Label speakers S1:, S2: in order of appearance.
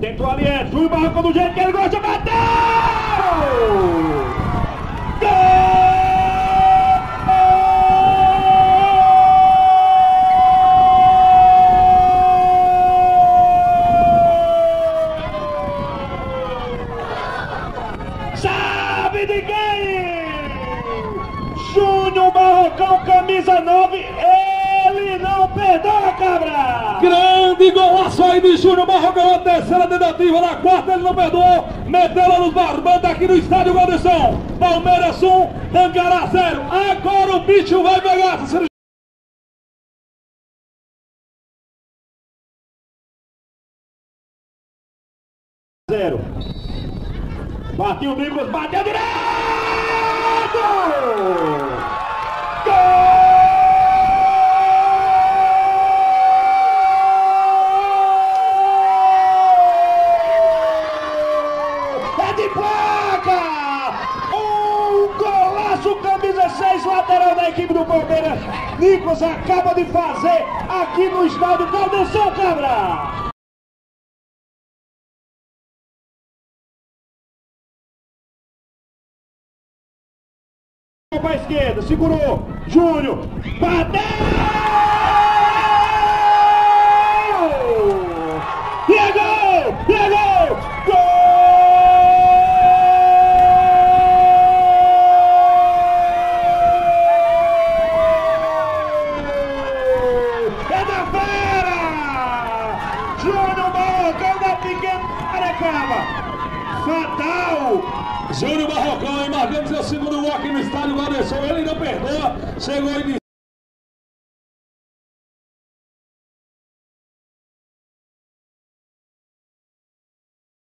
S1: Tentou ali, Júnior Barrocão do jeito que ele gosta, bateu! Sabe de quem? Júnior Barrocão, camisa 9, ele não perdoa, cabra!
S2: Grande golaço aí de Júnior Barrocão, a terceira tentativa, na quarta ele não perdoou, meteu lá nos barbantes aqui no estádio Anderson. Palmeiras 1, Tangará 0, agora o bicho vai pegar.
S1: Zero. Bateu o Nicolas, bateu direto! Gol! É de placa! Um golaço, camisa 6, lateral da equipe do Palmeiras. Nicolas acaba de fazer aqui no estádio Caldeirão, cabra! Para a esquerda, segurou, Júnior, bateu! E é gol! E é gol! Gol! É da fera! Júnior Barrocão da pequena Arecaba! Fatal!
S2: Júnior Barrocão, hein? Marcando seu segundo gol aqui no estádio Anderson. Ele não perdoa, chegou e